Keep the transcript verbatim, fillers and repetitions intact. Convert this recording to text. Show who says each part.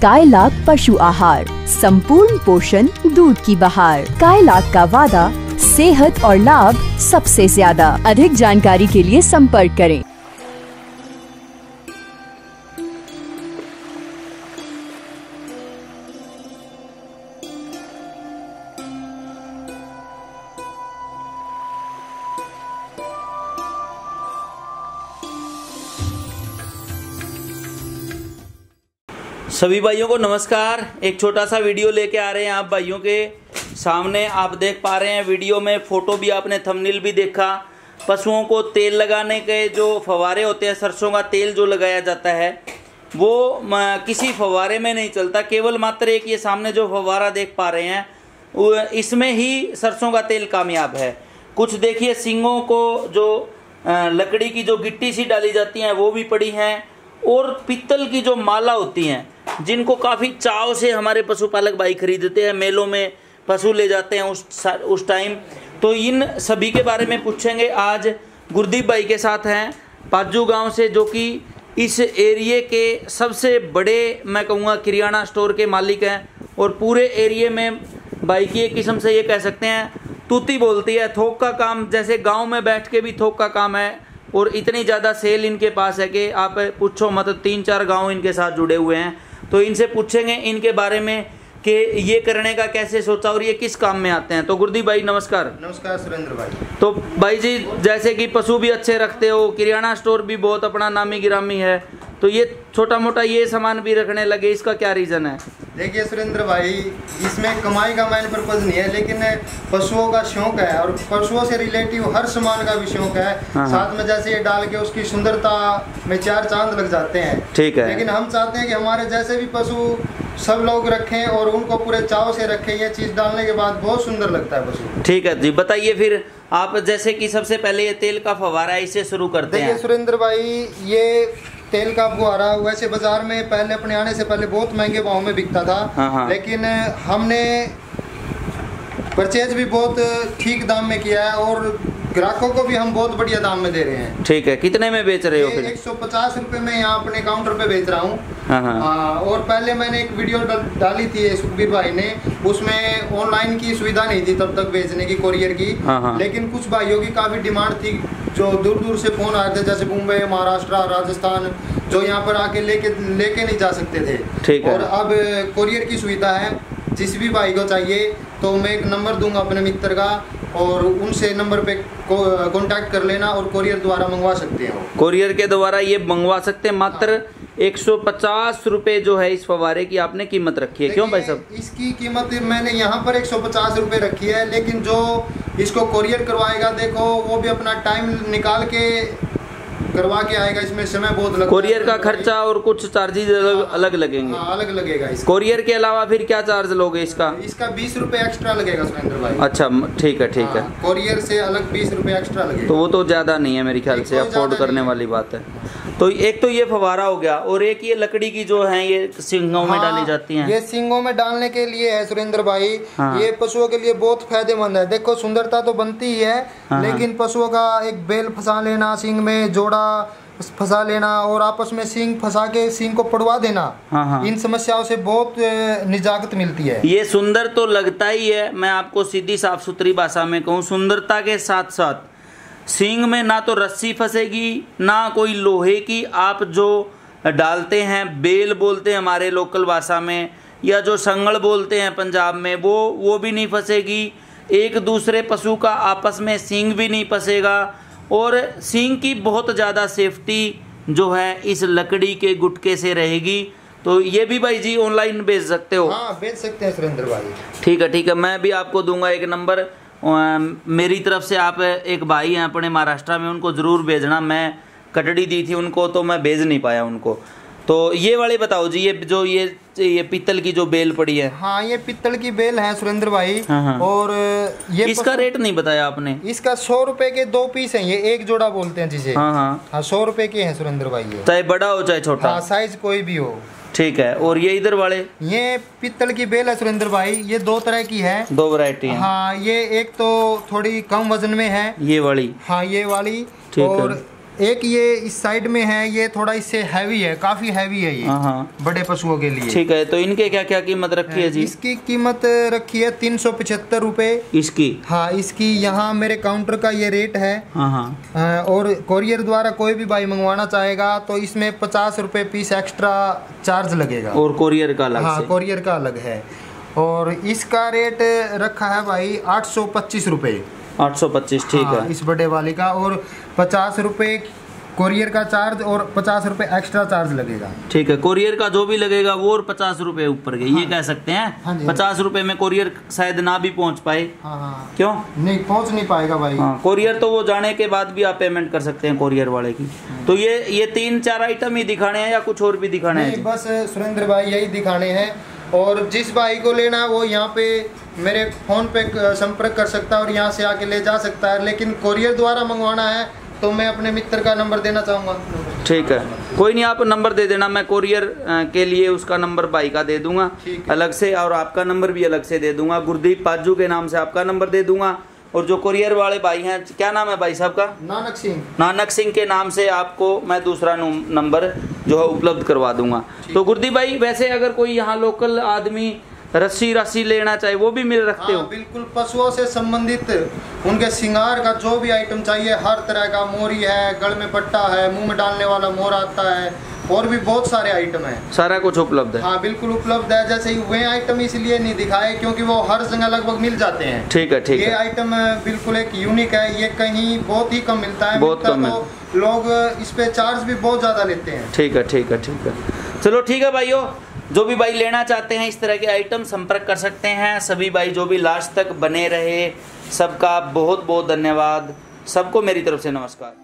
Speaker 1: कायलाक पशु आहार, संपूर्ण पोषण दूध की बहार। कायलाक का वादा, सेहत और लाभ सबसे ज्यादा। अधिक जानकारी के लिए संपर्क करें।
Speaker 2: सभी भाइयों को नमस्कार। एक छोटा सा वीडियो लेके आ रहे हैं आप भाइयों के सामने। आप देख पा रहे हैं वीडियो में, फोटो भी आपने थंबनेल भी देखा। पशुओं को तेल लगाने के जो फव्वारे होते हैं, सरसों का तेल जो लगाया जाता है वो किसी फव्वारे में नहीं चलता। केवल मात्र एक ये सामने जो फव्वारा देख पा रहे हैं इसमें ही सरसों का तेल कामयाब है। कुछ देखिए, सींगों को जो लकड़ी की जो गिट्टी सी डाली जाती है वो भी पड़ी हैं, और पीतल की जो माला होती हैं जिनको काफ़ी चाव से हमारे पशुपालक भाई खरीदते हैं, मेलों में पशु ले जाते हैं उस उस टाइम। तो इन सभी के बारे में पूछेंगे। आज गुरदीप भाई के साथ हैं पाजू गांव से, जो कि इस एरिए के सबसे बड़े मैं कहूँगा किराना स्टोर के मालिक हैं, और पूरे एरिए में भाई की एक किस्म से ये कह सकते हैं तूती बोलती है। थोक का काम, जैसे गाँव में बैठ के भी थोक का काम है, और इतनी ज़्यादा सेल इनके पास है कि आप पूछो मत। तीन चार गांव इनके साथ जुड़े हुए हैं। तो इनसे पूछेंगे इनके बारे में कि ये करने का कैसे सोचा और ये किस काम में आते हैं। तो गुरदीप भाई नमस्कार।
Speaker 3: नमस्कार सुरेंद्र भाई।
Speaker 2: तो भाई जी, जैसे कि पशु भी अच्छे रखते हो, किराना स्टोर भी बहुत अपना नामी गिरामी है, तो ये छोटा मोटा ये सामान भी रखने लगे, इसका क्या रीज़न है?
Speaker 3: देखिए सुरेंद्र भाई, इसमें कमाई का मेन पर्पज नहीं है, लेकिन पशुओं का शौक है, और पशुओं से रिलेटिव हर सामान का भी शौक है। साथ में जैसे ये डाल के उसकी सुंदरता में चार चांद लग जाते हैं। ठीक है। लेकिन हम चाहते हैं कि हमारे जैसे भी पशु सब लोग रखें और उनको पूरे चाव से रखें। ये चीज़ डालने के बाद बहुत सुंदर लगता है पशु।
Speaker 2: ठीक है जी, बताइए फिर आप। जैसे कि सबसे पहले ये तेल का फव्वारा है, इसे शुरू करते हैं।
Speaker 3: देखिए सुरेंद्र भाई, ये तेल का फुहारा वैसे बाजार में पहले अपने आने से पहले बहुत महंगे भाव में बिकता था। हाँ हाँ। लेकिन हमने परचेज भी बहुत ठीक दाम में किया है, और ग्राहकों को भी हम बहुत बढ़िया दाम में दे रहे हैं। ठीक है। कितने में बेच रहे हो फिर? एक सौ पचास रुपए में यहाँ अपने काउंटर पे बेच रहा हूँ। हाँ हाँ। और पहले मैंने एक वीडियो डाली थी सुखबीर भाई ने, उसमें ऑनलाइन की सुविधा नहीं थी तब तक बेचने की, कोरियर की। हाँ हाँ। लेकिन कुछ भाइयों की काफी डिमांड थी, जो दूर दूर से फोन आए थे, जैसे मुंबई, महाराष्ट्र, राजस्थान, जो यहाँ पर आके लेके लेके नहीं जा सकते थे। ठीक है। और अब कोरियर की सुविधा है। जिस भी भाई को चाहिए तो मैं एक नंबर दूंगा अपने मित्र का, और उनसे नंबर पे कांटेक्ट कर लेना, और कोरियर द्वारा मंगवा सकते हैं।
Speaker 2: कोरियर के द्वारा ये मंगवा सकते हैं। मात्र एक सौ पचास रुपए जो है इस फव्वारे की आपने कीमत रखी है। क्यों भाई साहब?
Speaker 3: इसकी कीमत मैंने यहाँ पर एक सौ पचास रुपए रखी है, लेकिन जो इसको कोरियर करवाएगा, देखो वो भी अपना टाइम निकाल के करवा के आएगा। इसमें समय बहुत लगता है।
Speaker 2: कोरियर का खर्चा और कुछ चार्जेस अलग अलग लगेंगे।
Speaker 3: हाँ, अलग लगेगा इसका।
Speaker 2: कोरियर के अलावा फिर क्या चार्ज लोगे इसका?
Speaker 3: इसका बीस रुपए एक्स्ट्रा लगेगा सुरेंद्र भाई।
Speaker 2: अच्छा, ठीक है ठीक है।
Speaker 3: कोरियर से अलग बीस रुपए एक्स्ट्रा लगेगा।
Speaker 2: तो वो तो ज्यादा नहीं है मेरे ख्याल से, अफोर्ड करने वाली बात है। तो एक तो ये फव्वारा हो गया, और एक ये लकड़ी की जो है ये सींगों में डाली जाती है।
Speaker 3: ये सींगों में डालने के लिए है सुरेंद्र भाई। ये पशुओं के लिए बहुत फायदेमंद है। देखो सुंदरता तो बनती ही है, लेकिन पशुओं का एक बेल फंसा लेना, सींग में जोड़ा फंसा लेना, और आपस में सींग फंसा के सींग को पड़वा देना, हाँ हाँ। इन समस्याओं से बहुत निजात मिलती है।
Speaker 2: ये सुंदर तो लगता ही है। मैं आपको सीधी साफ सुथरी भाषा में कहूँ, सुंदरता के साथ साथ सींग में ना तो रस्सी फंसेगी, ना कोई लोहे की आप जो डालते हैं, बेल बोलते हैं हमारे लोकल भाषा में, या जो संगल बोलते हैं पंजाब में, वो वो भी नहीं फंसेगी। एक दूसरे पशु का आपस में सींग भी नहीं फंसेगा, और सींग की बहुत ज़्यादा सेफ्टी जो है इस लकड़ी के गुटके से रहेगी। तो ये भी भाई जी ऑनलाइन बेच सकते हो?
Speaker 3: हाँ, बेच सकते हैं सुरेंद्र भाई।
Speaker 2: ठीक है ठीक है। मैं भी आपको दूंगा एक नंबर मेरी तरफ से। आप एक भाई हैं अपने महाराष्ट्र में, उनको ज़रूर भेजना। मैं कटड़ी दी थी उनको, तो मैं भेज नहीं पाया उनको। तो ये वाले बताओ जी, ये जो ये ये पीतल की जो बेल पड़ी है।
Speaker 3: हाँ, ये पीतल की बेल है सुरेंद्र भाई। हाँ हाँ। और ये
Speaker 2: इसका रेट नहीं बताया आपने?
Speaker 3: इसका सौ रुपए के दो पीस हैं, ये एक जोड़ा बोलते हैं जिसे। हाँ हाँ हाँ, सौ रुपए के हैं सुरेंद्र भाई। ये
Speaker 2: चाहे बड़ा हो चाहे छोटा।
Speaker 3: हाँ, साइज कोई भी हो।
Speaker 2: ठीक है। और ये इधर वाले?
Speaker 3: ये पीतल की बेल है सुरेंद्र भाई। ये दो तरह की है,
Speaker 2: दो वैरायटी है।
Speaker 3: हाँ, ये एक तो थोड़ी कम वजन में है,
Speaker 2: ये वाली।
Speaker 3: हाँ, ये वाली। और एक ये इस साइड में है, ये थोड़ा इससे हैवी है, काफी हैवी है ये बड़े पशुओं के लिए।
Speaker 2: ठीक है, तो इनके क्या क्या कीमत रखी है जी?
Speaker 3: इसकी कीमत रखी है तीन सौ पचहत्तर रूपए
Speaker 2: इसकी।
Speaker 3: हाँ, इसकी यहाँ मेरे काउंटर का ये रेट है।
Speaker 2: हाँ हाँ।
Speaker 3: और कोरियर द्वारा कोई भी भाई मंगवाना चाहेगा तो इसमें पचास रुपए पीस एक्स्ट्रा चार्ज लगेगा।
Speaker 2: और कोरियर का अलग?
Speaker 3: हाँ, कोरियर का अलग है। और इसका रेट रखा है भाई आठ सौ पच्चीस रुपए।
Speaker 2: आठ सौ पच्चीस, ठीक
Speaker 3: हाँ,
Speaker 2: है,
Speaker 3: इस बड़े वाले का। और पचास रुपए कोरियर का चार्ज और पचास रुपए एक्स्ट्रा चार्ज लगेगा।
Speaker 2: ठीक है, कोरियर का जो भी लगेगा वो और पचास रुपए ऊपर के। हाँ, ये कह सकते हैं। हाँ, पचास रुपए में कोरियर शायद ना भी पहुंच पाए।
Speaker 3: हाँ, हाँ,
Speaker 2: क्यों
Speaker 3: नहीं पहुंच नहीं पाएगा भाई।
Speaker 2: हाँ, कोरियर तो वो जाने के बाद भी आप पेमेंट कर सकते हैं कोरियर वाले की। तो ये ये तीन चार आइटम ही दिखाने हैं या कुछ और भी दिखाने हैं?
Speaker 3: बस सुरेंद्र भाई यही दिखाने हैं। और जिस भाई को लेना है वो यहाँ पे मेरे फोन पे संपर्क कर सकता है और यहाँ से आके ले जा सकता है। लेकिन कोरियर द्वारा मंगवाना है तो मैं अपने मित्र का नंबर देना चाहूँगा।
Speaker 2: ठीक है, कोई नहीं, आप नंबर दे देना, मैं कोरियर के लिए उसका नंबर भाई का दे दूंगा अलग से, और आपका नंबर भी अलग से दे दूंगा। गुरदीप पाजू के नाम से आपका नंबर दे दूंगा। और जो कोरियर वाले भाई हैं, क्या नाम है भाई साहब का?
Speaker 3: नानक सिंह।
Speaker 2: नानक सिंह के नाम से आपको मैं दूसरा नंबर जो है उपलब्ध करवा दूंगा। तो गुरदीप भाई, वैसे अगर कोई यहाँ लोकल आदमी रस्सी रस्सी लेना चाहे वो भी मिल रखते हो?
Speaker 3: हाँ, बिल्कुल। पशुओं से संबंधित उनके श्रृंगार का जो भी आइटम चाहिए, हर तरह का, मोरी है, गल में पट्टा है, मुंह में डालने वाला मोर आता है, और भी बहुत सारे आइटम है।
Speaker 2: सारा कुछ उपलब्ध है?
Speaker 3: हाँ, बिल्कुल उपलब्ध है। जैसे वे आइटम इसलिए नहीं दिखाए क्योंकि वो हर जगह लगभग मिल जाते हैं।
Speaker 2: ठीक है, ठीक है।
Speaker 3: ये आइटम बिल्कुल एक यूनिक है, ये कहीं बहुत ही कम मिलता है।
Speaker 2: बहुत कम है,
Speaker 3: तो लोग इस पे चार्ज भी बहुत ज्यादा लेते हैं।
Speaker 2: ठीक है, ठीक है, ठीक है। चलो ठीक है भाइयों, जो भी भाई लेना चाहते हैं इस तरह के आइटम संपर्क कर सकते हैं। सभी भाई जो भी लास्ट तक बने रहे, सबका बहुत बहुत धन्यवाद। सबको मेरी तरफ से नमस्कार।